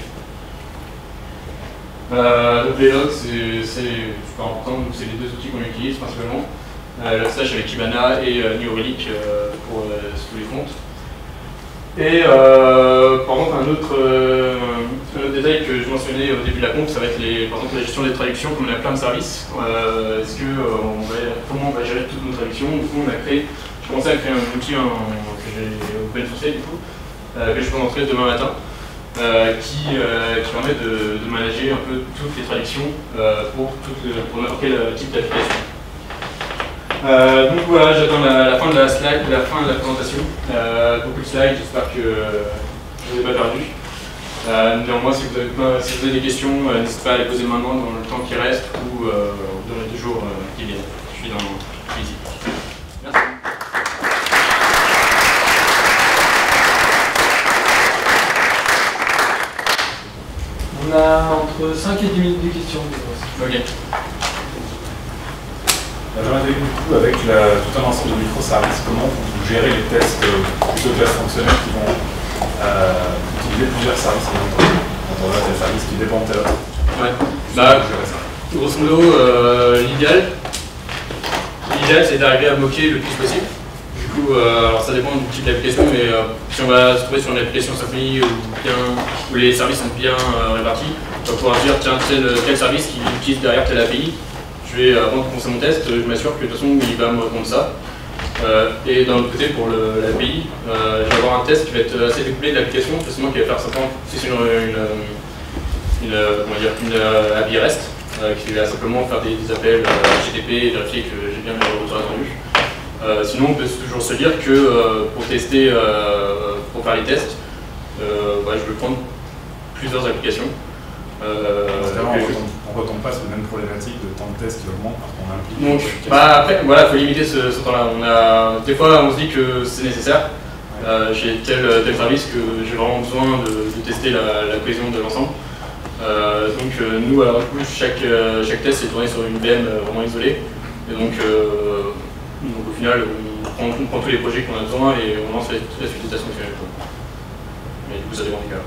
Euh, donc les logs, c'est super important, c'est les deux outils qu'on utilise principalement. Euh, le slash avec Kibana et euh, New Relic euh, pour euh, tous les comptes. Et euh, par contre, un autre, euh, un autre détail que je mentionnais au début de la conf, ça va être les, par exemple la gestion des traductions, comme on a plein de services. Euh, Est-ce que euh, on va, comment on va gérer toutes nos traductions? Du coup, on a créé, je commençais à créer un outil un, que j'ai open sourcé du coup, euh, que je présenterai demain matin, euh, qui, euh, qui permet de, de manager un peu toutes les traductions euh, pour, pour n'importe quel type d'application. Euh, donc voilà, j'attends la, la fin de la slide, la fin de la présentation. Euh, beaucoup de slides, j'espère que euh, je ne vous ai pas perdu. Euh, néanmoins, si vous, avez, si vous avez des questions, euh, n'hésitez pas à les poser maintenant dans le temps qui reste ou euh, dans les deux jours euh, qui viennent. Je suis dans ici. Merci. On a entre cinq et dix minutes de questions. Ok. J'aimerais du coup, avec la, tout un ensemble de microservices, comment vous gérez les tests euh, plutôt de classes fonctionnelles qui vont euh, utiliser plusieurs services en même temps? Quand on a des services qui dépendent de l'autre. Ouais. Bah, grosso modo, euh, l'idéal, l'idéal c'est d'arriver à bloquer le plus possible. Du coup, euh, alors ça dépend du type d'application, mais euh, si on va se trouver sur une application Symfony où, bien, où les services sont bien euh, répartis, on va pouvoir dire tiens, tel, tel service qui utilise derrière telle A P I, je vais, avant de commencer mon test, je m'assure que de toute façon il va me répondre ça. Euh, et d'un autre côté, pour l'A P I, euh, je vais avoir un test qui va être assez découplé de l'application, justement qui va faire simplement si c'est une, une, une, comment dire, une A P I REST, euh, qui va simplement faire des, des appels euh, H T T P et vérifier que j'ai bien le retour attendu. Euh, sinon, on peut toujours se dire que euh, pour tester, euh, pour faire les tests, euh, bah, je vais prendre plusieurs applications. Euh, on ne retombe pas sur la même problématique de temps de test qui augmente parce qu'on implique. Donc, bah, après, voilà, il faut limiter ce, ce temps-là. On a, des fois, on se dit que c'est nécessaire. Ouais. Euh, j'ai tel, tel service que j'ai vraiment besoin de, de tester la, la cohésion de l'ensemble. Euh, donc, euh, nous, alors, du coup, chaque, euh, chaque test est tourné sur une V M vraiment isolée. Et donc, euh, Donc au final, on prend, on prend tous les projets qu'on a besoin et on lance toute la suite de tests fonctionnels. Mais du coup, ça dépend des cas.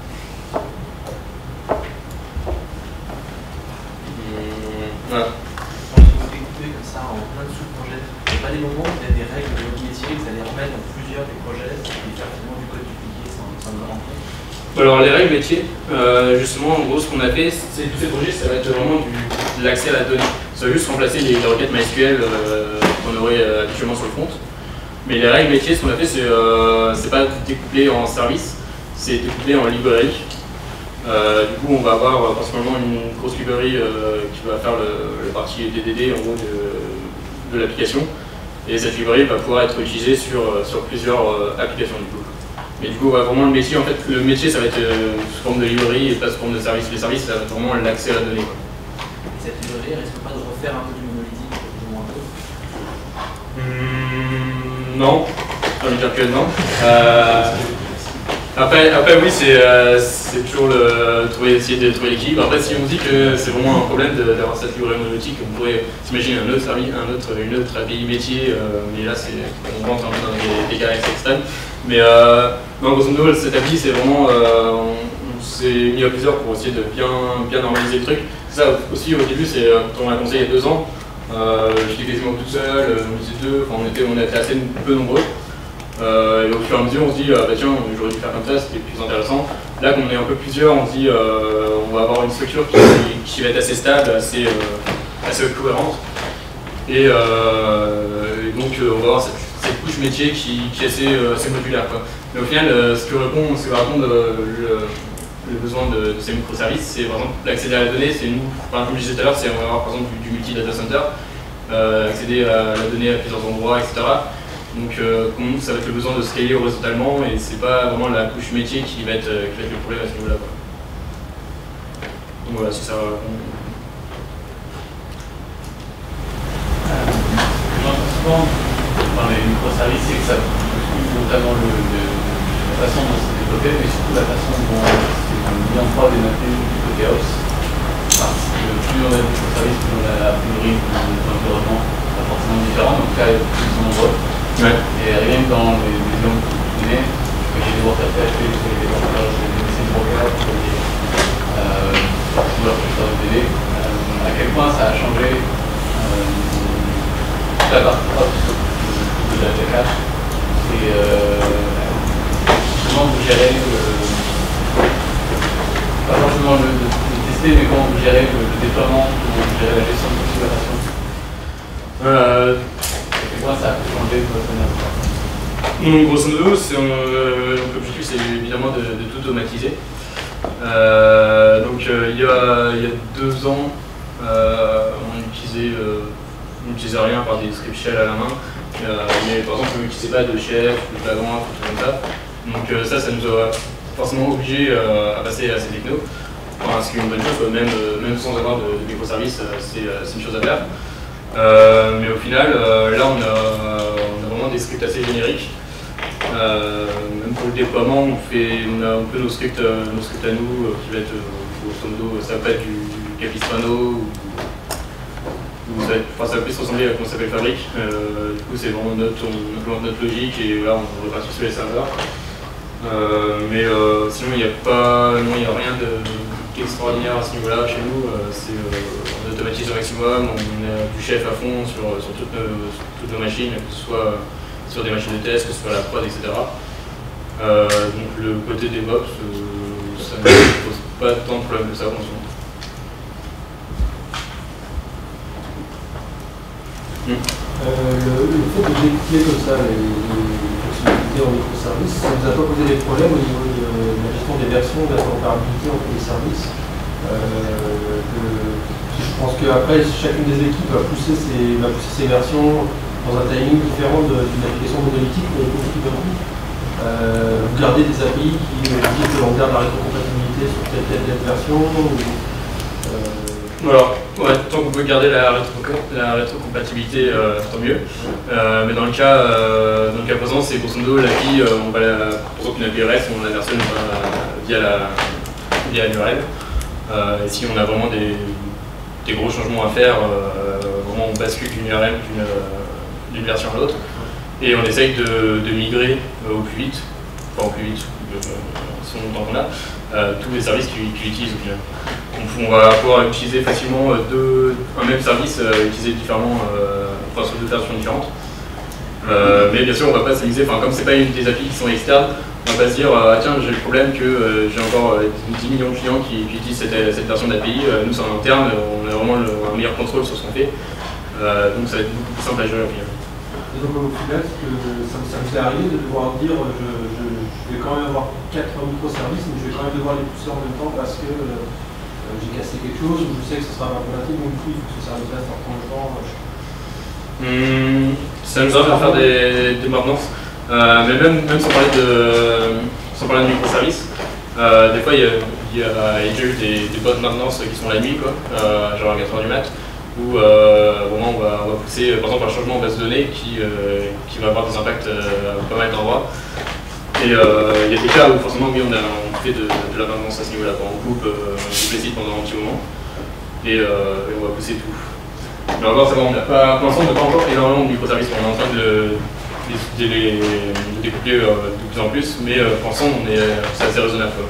Hum, voilà. Quand vous découpez comme ça en plein de sous-projets, il n'y a pas des moments où il y a des règles de votre métier que vous allez remettre dans plusieurs des projets et faire finalement du code dupliqué sans, sans le rendre compte? Alors les règles métiers, euh, justement, en gros, ce qu'on a fait, c'est tous ces projets, ça va être vraiment du, de l'accès à la donnée. Ça va juste remplacer les, les requêtes MySQL euh, qu'on aurait euh, habituellement sur le front. Mais les règles métiers, ce qu'on a fait, c'est euh, pas découplé en service, c'est découplé en librairie. Euh, du coup, on va avoir euh, principalement une grosse librairie euh, qui va faire le, le parti D D D en gros de, de l'application. Et cette librairie va pouvoir être utilisée sur, sur plusieurs euh, applications du coup. Mais du coup, ouais, vraiment le métier, en fait, le métier, ça va être euh, sous forme de librairie et pas sous forme de service. Les services, ça va être vraiment l'accès à la donnée. Quoi. Et cette librairie, elle risque pas de refaire un peu du monolithique plus ou moins peu? Mmh, Non, j'ai envie de dire que non. Euh, après, après, oui, c'est euh, toujours le, trouver, essayer de trouver l'équilibre. Après, si on dit que c'est vraiment un problème d'avoir cette librairie monolithique, on pourrait s'imaginer un autre service, un autre, une autre A P I métier, euh, mais là, on rentre dans des, des cas extrêmes. Mais euh, non, grosso modo, cette A P I, c'est vraiment, euh, on, on s'est mis à plusieurs pour essayer de bien, bien normaliser le truc. Ça aussi, au début, c'est quand on l'a commencé il y a deux ans, euh, j'étais quasiment tout seul, on était deux, enfin, on était, on était assez peu nombreux. Euh, et au fur et à mesure, on se dit, ah, bah tiens, j'aurais dû faire comme ça, c'était plus intéressant. Là, qu'on est un peu plusieurs, on se dit, euh, on va avoir une structure qui, qui va être assez stable, assez, euh, assez cohérente. Et, euh, et donc, euh, on va avoir cette, cette couche métier qui, qui est assez, euh, assez modulaire, quoi. Mais au final, euh, ce que répond, ce que répond euh, le, le besoin de, de ces microservices, c'est par exemple l'accéder à la donnée. C'est nous, par exemple, comme je disais tout à l'heure, c'est on va avoir par exemple du, du multi-data center, euh, accéder à la donnée à plusieurs endroits, et cetera. Donc euh, pour nous, ça va être le besoin de scaler horizontalement et c'est pas vraiment la couche métier qui va être, euh, qui va être le problème à ce niveau-là. Donc voilà, si ça répond. Souvent, dans les microservices, c'est que ça pousse notamment le, le, la façon dont c'est développé, mais surtout la façon dont c'est mis en prod et maintenu du côté house. Parce que plus on a de microservices, plus on a a priori un environnement pas forcément différent, en tout cas plus nombreux. Ouais. Et rien que dans les exemples que vous donnez, j'ai des workers P H P, j'ai des workers, j'ai des messages brokers, j'ai des workers de télé, à quel point ça a changé euh, la partie ops de la T K H et euh, comment vous gérez le, pas forcément le, le, le tester, mais comment vous gérez le, le déploiement, comment vous gérez la gestion de configuration. Euh, Ça a changé de votre manière de faire. Donc, grosso modo, euh, l'objectif c'est évidemment de, de tout automatiser. Euh, donc euh, il, y a, il y a deux ans, euh, on utilisait, euh, on n'utilisait rien par des scripts shell à la main. Euh, mais par exemple, on n'utilisait pas de chef, de flagrant, tout comme ça. Donc euh, ça, ça nous a forcément obligé euh, à passer à ces technos. Enfin, ce qui est une bonne chose, même, même sans avoir de, de microservices, c'est une chose à faire. Euh, mais au final, euh, là on a, on a vraiment des scripts assez génériques. Euh, même pour le déploiement, on, fait, on a un peu nos scripts, nos scripts à nous euh, qui va être euh, grosso modo, ça va pas être du, du Capistrano ou, ou ça, va être, enfin, ça va plus ressembler à comment ça s'appelle Fabric. Euh, du coup, c'est vraiment notre, on, notre logique et là, on repartit sur les serveurs. Euh, mais euh, sinon, il n'y a pas, non, il y a rien d'extraordinaire à ce niveau-là chez nous. Euh, c'est, euh, on automatise au maximum, on a du chef à fond sur, sur toutes, nos, toutes nos machines, que ce soit sur des machines de test, que ce soit la prod, et cetera. Euh, donc le côté DevOps, euh, ça ne pose pas tant de problèmes que ça en ce moment. Mm. Euh, le, le fait de décliner comme ça les, les fonctionnalités en microservices, ça ne vous a pas posé des problèmes au niveau de la gestion des versions, de la comparabilité entre les services euh, que, je pense qu'après, chacune des équipes va pousser ses, va pousser ses versions dans un timing différent d'une application monolithique mais beaucoup plus d'un coup. Euh, vous gardez des A P I qui disent que l'on garde la rétrocompatibilité sur telle telle telle version ou, euh... Alors, ouais, tant qu'on peut garder la, rétro la rétrocompatibilité, euh, tant mieux. Euh, mais dans le cas, euh, dans le cas présent, c'est grosso modo l'A P I, euh, on va la, pour qu'une A P I reste, on la versionne euh, via la via l'U R L. Euh, et si on a vraiment des, des gros changements à faire, euh, vraiment on bascule d'une U R L d'une version à l'autre. Et on essaye de, de migrer euh, au plus vite, enfin au plus vite, euh, selon le temps qu'on a, euh, tous les services qu'ils qu utilisent au final. Donc on va pouvoir utiliser facilement euh, deux, un même service euh, utilisé différemment, euh, enfin sur deux versions différentes. Euh, mais bien sûr, on va pas s'amuser, enfin comme c'est pas une des A P I qui sont externes, on va pas se dire ah tiens j'ai le problème que euh, j'ai encore euh, dix millions de clients qui, qui utilisent cette, cette version d'A P I, euh, nous c'est en interne, on a vraiment le, un meilleur contrôle sur ce qu'on fait, euh, donc ça va être beaucoup plus simple à gérer au final. Et donc au final, ça, ça vous est arrivé de devoir dire je, je, je vais quand même avoir quatre microservices, mais je vais quand même devoir les pousser en même temps parce que euh, j'ai cassé quelque chose, ou je sais que ce sera pas problématique, donc du coup il faut que ce service reste en temps de temps. Mmh, ça nous arrive de faire des, des maintenances, euh, mais même, même sans parler de, sans parler de microservices, euh, des fois il y a, il y a, il y a eu des, des bonnes maintenances qui sont la nuit, quoi, euh, genre à quatre heures du mat. Où euh, vraiment on va, on va pousser par exemple un changement en base de données qui, euh, qui va avoir des impacts euh, à pas mal d'endroits. Et euh, il y a des cas où forcément oui, on, a, on fait de, de la maintenance à ce niveau-là. On coupe, euh, on coupe les sites pendant un petit moment et, euh, et on va pousser tout. Mais encore ça va, on n'a pas, pour l'instant on n'a pas encore énormément de microservices, on est en train de, de, de les de découpler euh, de plus en plus, mais euh, pour l'instant c'est assez raisonnable. Quoi.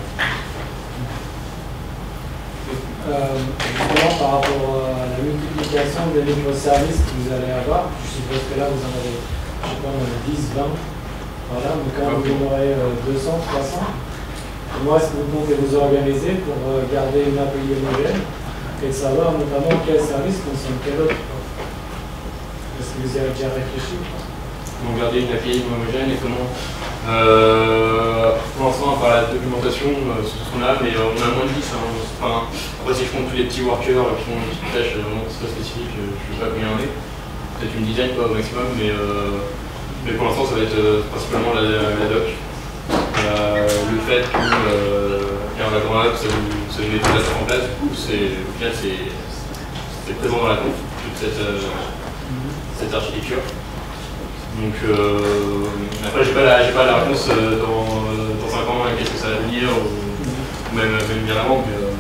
Euh, justement par rapport à la multiplication des microservices que vous allez avoir, je suppose que là vous en avez, je sais pas, dix, vingt, voilà, mais quand vous en aurez euh, deux cents, trois cents, comment est-ce que vous comptez vous organiser pour euh, garder une A P I homogène et savoir notamment quel service consomme quel autre? Est-ce que vous y avez déjà réfléchi? Comment garder une A P I homogène et comment euh, pour l'instant, par la documentation, euh, c'est ce qu'on a, mais euh, on a moins de dix. Hein, enfin, après, si je compte tous les petits workers qui font une petite tâche vraiment très spécifique, euh, je ne sais pas combien on est. Peut-être une dizaine quoi, au maximum, mais, euh, mais pour l'instant, ça va être euh, principalement la, la doc. Euh, le fait que euh, y a un laboratoire, ça nous met tout la en place, du coup, au final, c'est présent dans la conf, toute cette, euh, cette architecture. Donc euh, après j'ai pas, la, pas la réponse euh, dans, euh, dans cinq ans, qu'est-ce que ça va venir, ou même, même bien avant, mais euh...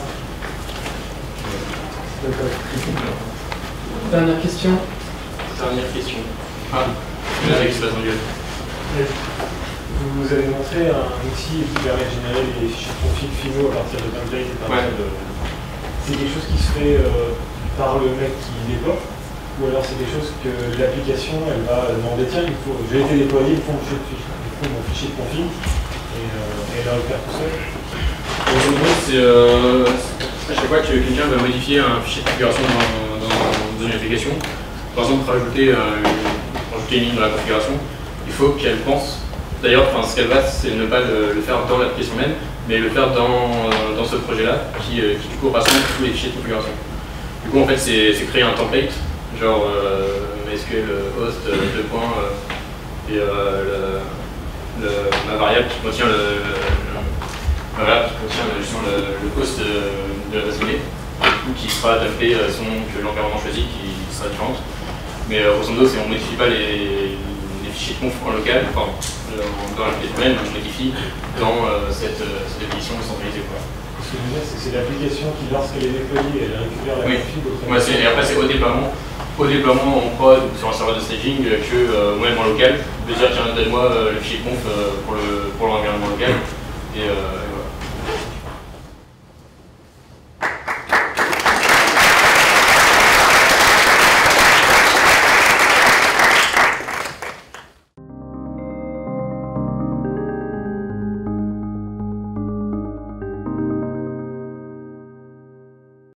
Dernière question. Dernière question. Ah, c'est là qui se passe en gueule. Vous avez montré un outil qui permet de générer les fichiers de config finaux à partir de templates et par ouais. de... C'est quelque chose qui se fait euh, par le mec qui développe? Ou alors c'est des choses que l'application elle va demander tiens, il faut, j'ai été déployé, il faut mon fichier de config et, euh, et elle va le faire tout seul. C'est euh, à chaque fois que quelqu'un va modifier un fichier de configuration dans, dans, dans une application, par exemple rajouter, euh, rajouter une ligne dans la configuration, il faut qu'elle pense. D'ailleurs, enfin, ce qu'elle va, c'est ne pas le, le faire dans l'application même, mais le faire dans, dans ce projet-là qui, qui du coup rassemble tous les fichiers de configuration. Du coup, en fait, c'est créer un template. Genre euh, MySQL host euh, deux points euh, et euh, le, le, ma variable qui contient le, le, ma variable qui contient justement le, le host de, de la base de données, ou qui sera adapté selon que l'environnement choisi, qui sera différente. Mais euh, grosso modo, on ne modifie pas les, les fichiers de conf en local, enfin dans l'application même, on modifie dans euh, cette, cette définition centralisée. Quoi. Ce que je veux dire, c'est que c'est l'application qui, lorsqu'elle est déployée, elle récupère la Oui. config auprès Ouais, c'est- et après, c'est au déploiement, au déploiement en prod ou sur un serveur de staging euh, que, euh, ou même en local, de dire tiens, donne-moi euh, le fichier conf euh, pour le pour l'environnement local. Et, euh, et